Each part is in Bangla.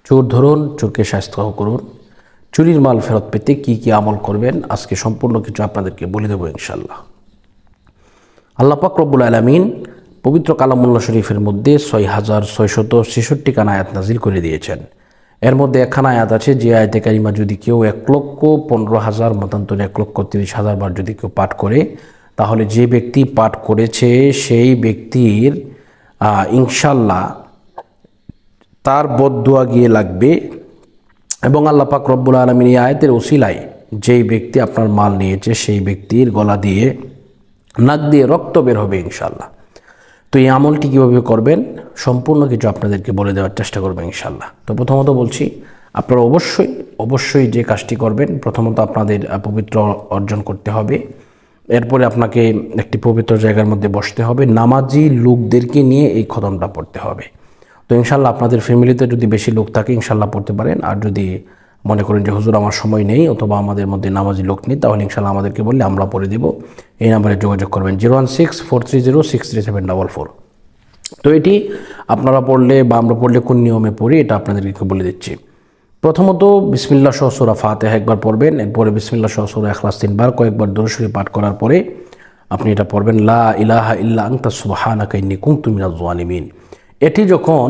চোর ধরুন, চোরকে শাস্তি করুন। চুরির মাল ফেরত পেতে কি কি আমল করবেন আজকে সম্পূর্ণ কিছু আপনাদেরকে বলে দেবো ইনশাল্লাহ। আল্লাহ পাক রব্বুল আলামিন পবিত্র কালামুল্লাহ শরীফের মধ্যে ৬,৬৬৬ খানা আয়াত নাজিল করে দিয়েছেন। এর মধ্যে একখানা আয়াত আছে যে আয়াতে কারিমা যদি কেউ ১,১৫,০০০ মতান্তরে ১,৩০,০০০ বার যদি কেউ পাঠ করে, তাহলে যে ব্যক্তি পাঠ করেছে সেই ব্যক্তির ইনশাল্লাহ তার বদদুয়া গিয়ে লাগবে। এবং আল্লাহ পাক রব্বুল আলামিন এই আয়াতের ওসিলায় যেই ব্যক্তি আপনার মাল নিয়েছে সেই ব্যক্তির গলা দিয়ে নাক দিয়ে রক্ত বের হবে ইনশাল্লাহ। তো এই আমলটি কীভাবে করবেন সম্পূর্ণ কিছু আপনাদেরকে বলে দেওয়ার চেষ্টা করবো ইনশাল্লাহ। তো প্রথমত বলছি, আপনারা অবশ্যই যে কাজটি করবেন, প্রথমত আপনাদের পবিত্র অর্জন করতে হবে। এরপরে আপনাকে একটি পবিত্র জায়গার মধ্যে বসতে হবে, নামাজি লোকদেরকে নিয়ে এই খতমটা পড়তে হবে। তো ইনশাল্লাহ আপনাদের ফ্যামিলিতে যদি বেশি লোক থাকে ইনশাল্লাহ পড়তে পারেন। আর যদি মনে করেন যে হুজুর আমার সময় নেই অথবা আমাদের মধ্যে নামাজি লোক নেই, তাহলে ইনশাল্লাহ আমাদেরকে বললে আমরা পড়ে দেব। এই নাম্বারে যোগাযোগ করবেন 016-430-63744। তো এটি আপনারা পড়লে বা আমরা পড়লে কোন নিয়মে পড়ি এটা আপনাদেরকে বলে দিচ্ছি। প্রথমত বিসমিল্লাহ সহ সূরা ফাতিহা একবার পড়বেন, এরপরে বিসমিল্লাহ সহ সূরা ইখলাস 3 বার কয়েকবার দরুদ শরীফ পাঠ করার পরে আপনি এটা পড়বেন, লা ইলাহা ইল্লা আনতা সুবহানাকা ইন্নী কুনতু মিনাজ জালিমিন। এটি যখন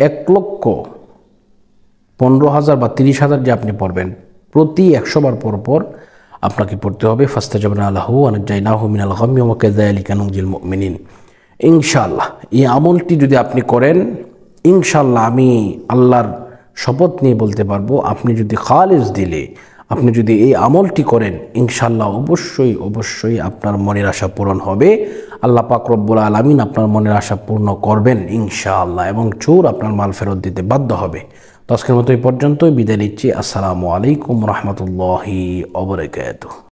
১,১৫,০০০ বা ৩০,০০০ যে আপনি পড়বেন, প্রতি ১০০ বার পর আপনাকে পড়তে হবে ফাস্তাজাবনা লাহু ওয়া নাজ্জায়নাহু মিনাল গাম্মি ওয়া কাযালিকা নুনজিল মুমিনিন। ইনশাআল্লাহ এই আমলটি যদি আপনি করেন, ইনশাআল্লাহ আমি আল্লাহর শপথ নিয়ে বলতে পারবো, আপনি যদি খালিস দিলে আপনি যদি এই আমলটি করেন ইনশাআল্লাহ অবশ্যই আপনার মনের আশা পূরণ হবে। আল্লাহ পাক রব্বুল আলামিন আপনার মনের আশা পূর্ণ করবেন ইনশাআল্লাহ, এবং চোর আপনার মাল ফেরত দিতে বাধ্য হবে। তো আজকের মতো এই পর্যন্তই বিদায় নিচ্ছি। আসসালামু আলাইকুম রহমতুল্লাহি ওয়া বারাকাতুহু।